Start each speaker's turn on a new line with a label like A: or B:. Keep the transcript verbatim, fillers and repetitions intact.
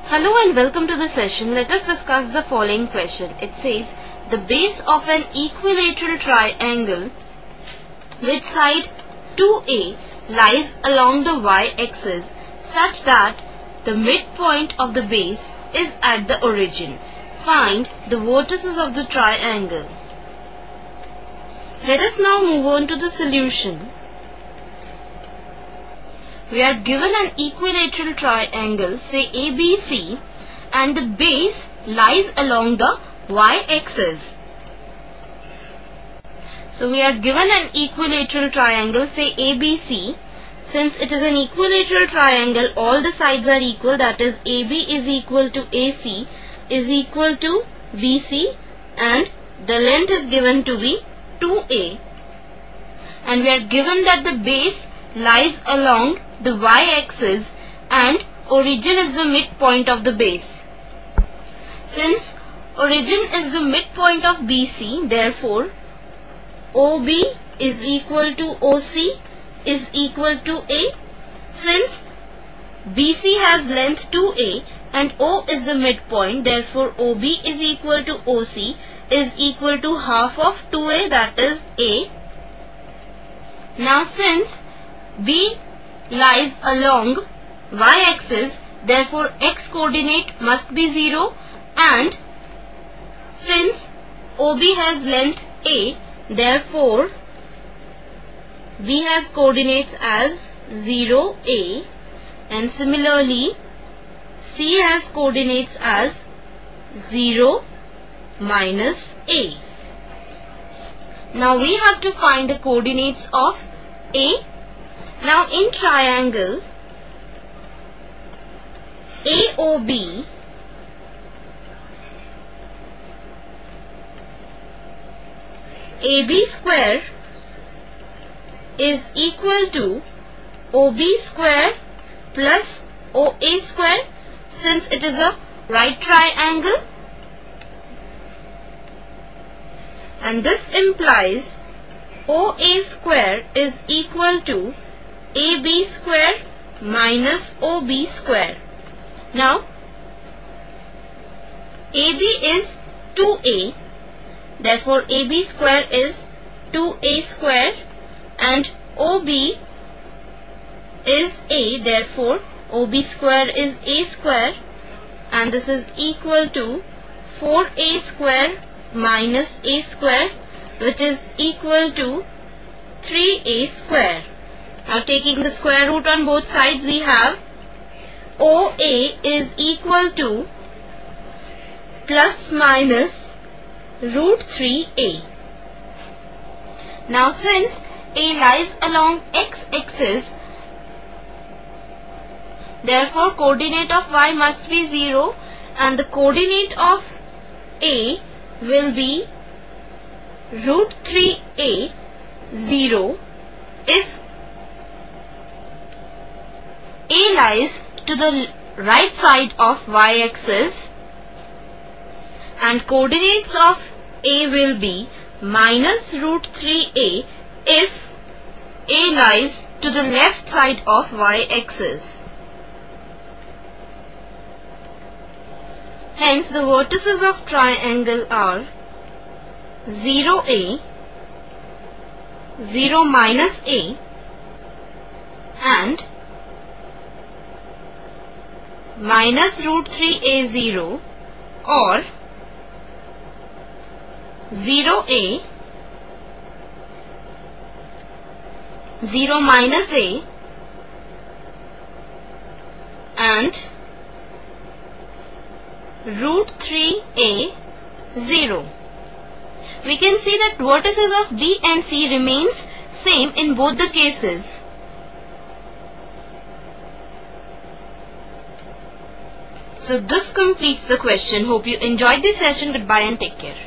A: Hello and welcome to the session. Let us discuss the following question. It says the base of an equilateral triangle with side two A lies along the y-axis such that the midpoint of the base is at the origin. Find the vertices of the triangle. Let us now move on to the solution. We are given an equilateral triangle, say A B C, and the base lies along the y-axis. So we are given an equilateral triangle, say A B C. Since it is an equilateral triangle, all the sides are equal, that is A B is equal to A C is equal to B C, and the length is given to be two A. And we are given that the base lies along the y-axis and origin is the midpoint of the base. Since origin is the midpoint of B C, therefore O B is equal to O C is equal to A. Since B C has length two A and O is the midpoint, therefore O B is equal to O C is equal to half of two A, that is A. Now since B lies along y-axis, therefore x coordinate must be zero, and since O B has length A, therefore B has coordinates as zero A, and similarly C has coordinates as zero minus A. Now we have to find the coordinates of A. Now in triangle A O B, A B square is equal to O B square plus O A square, since it is a right triangle, and this implies O A square is equal to A B square minus O B square. Now A B is two A, therefore A B square is two A square, and O B is A, therefore O B square is A square, and this is equal to four A square minus A square, which is equal to three A square. Now taking the square root on both sides, we have O A is equal to plus minus root three A. Now since A lies along x-axis, therefore coordinate of y must be zero, and the coordinate of A will be root three A zero if A lies to the right side of y-axis, and coordinates of A will be minus root three A if A lies to the left side of y-axis. Hence the vertices of triangle are zero A, zero minus A, and minus root three A zero, or zero A, zero minus A, and root three A zero. We can see that vertices of B and C remains same in both the cases. So this completes the question. Hope you enjoyed this session. Goodbye and take care.